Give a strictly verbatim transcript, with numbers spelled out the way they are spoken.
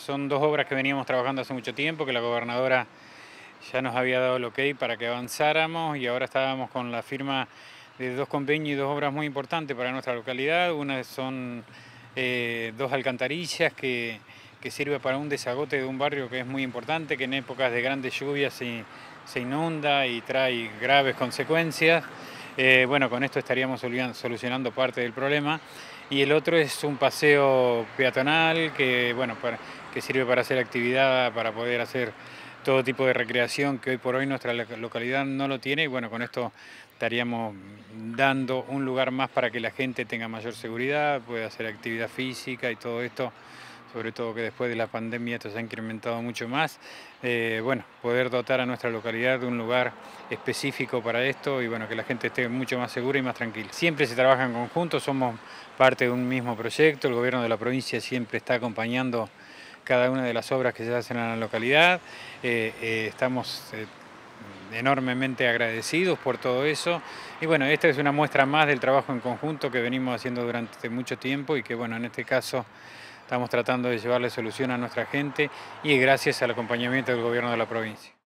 son dos obras que veníamos trabajando hace mucho tiempo, que la gobernadora ya nos había dado el ok para que avanzáramos y ahora estábamos con la firma de dos convenios y dos obras muy importantes para nuestra localidad. Una son eh, dos alcantarillas que, que sirve para un desagote de un barrio que es muy importante, que en épocas de grandes lluvias se, se inunda y trae graves consecuencias. Eh, bueno, con esto estaríamos solucionando parte del problema. Y el otro es un paseo peatonal que, bueno, para, que sirve para hacer actividad, para poder hacer todo tipo de recreación que hoy por hoy nuestra localidad no lo tiene. Y bueno, con esto estaríamos dando un lugar más para que la gente tenga mayor seguridad, pueda hacer actividad física y todo esto, sobre todo que después de la pandemia esto se ha incrementado mucho más. Eh, bueno, poder dotar a nuestra localidad de un lugar específico para esto y bueno, que la gente esté mucho más segura y más tranquila. Siempre se trabaja en conjunto, somos parte de un mismo proyecto, el gobierno de la provincia siempre está acompañando cada una de las obras que se hacen en la localidad. Eh, eh, estamos eh, enormemente agradecidos por todo eso. Y bueno, esta es una muestra más del trabajo en conjunto que venimos haciendo durante mucho tiempo y que bueno, en este caso estamos tratando de llevarle solución a nuestra gente y gracias al acompañamiento del gobierno de la provincia.